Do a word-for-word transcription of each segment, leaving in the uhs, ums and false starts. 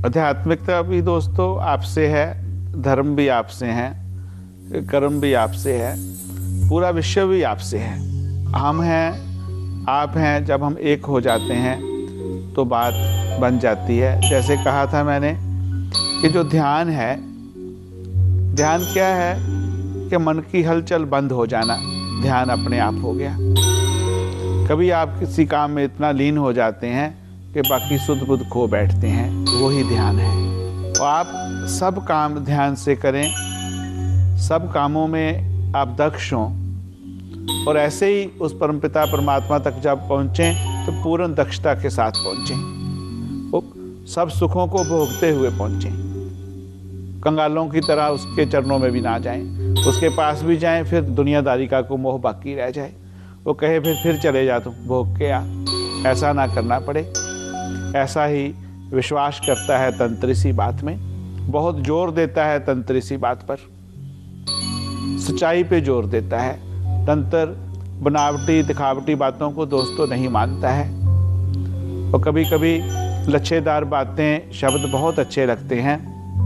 आध्यात्मिकता भी दोस्तों आपसे है, धर्म भी आपसे है, कर्म भी आपसे है, पूरा विश्व भी आपसे है। हम हैं, आप हैं, जब हम एक हो जाते हैं तो बात बन जाती है। जैसे कहा था मैंने कि जो ध्यान है, ध्यान क्या है कि मन की हलचल बंद हो जाना, ध्यान अपने आप हो गया। कभी आप किसी काम में इतना लीन हो जाते हैं कि बाकी सुध बुध खो बैठते हैं, वही ध्यान है। और आप सब काम ध्यान से करें, सब कामों में आप दक्ष हों और ऐसे ही उस परमपिता परमात्मा तक जब पहुँचें तो पूर्ण दक्षता के साथ पहुँचें, वो सब सुखों को भोगते हुए पहुँचें। कंगालों की तरह उसके चरणों में भी ना जाएं, उसके पास भी जाएं फिर दुनियादारी का को मोह बाकी रह जाए, वो कहे फिर फिर चले जा तुम भोग के आ, ऐसा ना करना पड़े। ऐसा ही विश्वास करता है तंत्र इसी बात में, बहुत जोर देता है तंत्र इसी बात पर, सच्चाई पे जोर देता है। तंत्र बनावटी दिखावटी बातों को दोस्तों नहीं मानता है। और कभी कभी लच्छेदार बातें शब्द बहुत अच्छे लगते हैं,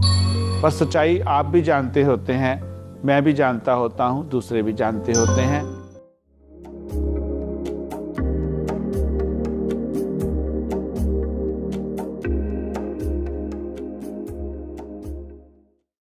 पर सच्चाई आप भी जानते होते हैं, मैं भी जानता होता हूँ, दूसरे भी जानते होते हैं।